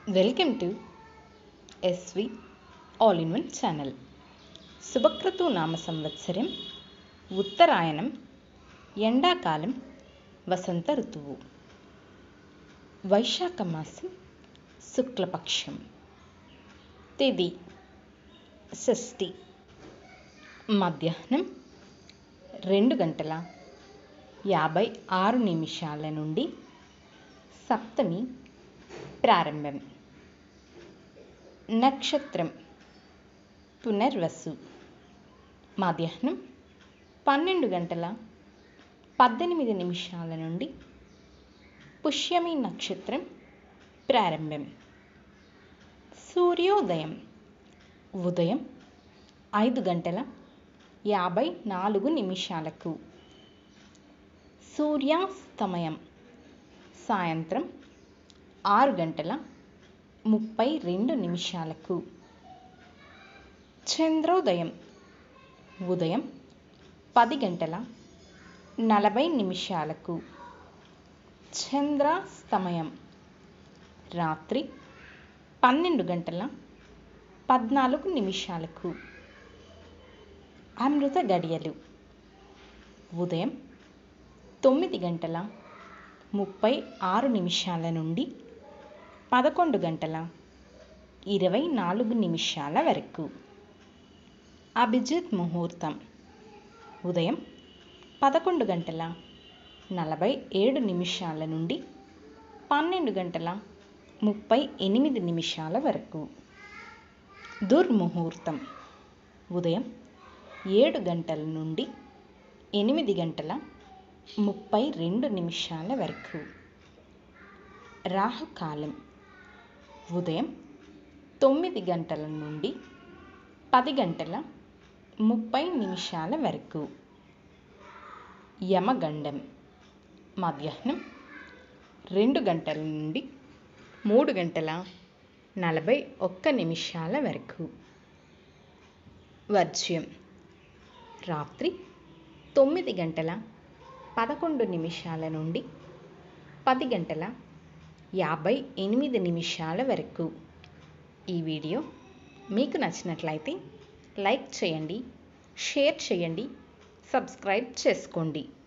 Welcome to S V all in one channel. శుభక్రతు నామ సంవత్సరం, ఉత్తరాయణం, ఎండాకాలం, వసంత ఋతువు, వైశాఖ మాసం, శుక్లపక్షం, తేదీ షష్ఠి, మధ్యాహ్నం 2:56 నుండి సప్తమి ప్రారంభం. నక్షత్రం పునర్వసు. మధ్యాహ్నం 12:18 నుండి పుష్యమి నక్షత్రం ప్రారంభం. సూర్యోదయం ఉదయం 5:54. సూర్యాస్తమయం సాయంత్రం 6:32. చంద్రోదయం ఉదయం 10:40. చంద్రాస్తమయం రాత్రి 12:14. అమృత గడియలు ఉదయం 9:36 నుండి 11:24 వరకు. అభిజిత్ ముహూర్తం ఉదయం 11:47 నుండి 12:38 వరకు. దుర్ముహూర్తం ఉదయం 7 నుండి 8:32 వరకు. రాహుకాలం ఉదయం 9 నుండి 10:30 వరకు. యమగండం మధ్యాహ్నం 2 నుండి 3:41 వరకు. వర్జ్యం రాత్రి 9:11 నుండి 10:58 వరకు. ఈ వీడియో మీకు నచ్చినట్లయితే లైక్ చేయండి, షేర్ చేయండి, సబ్స్క్రైబ్ చేసుకోండి.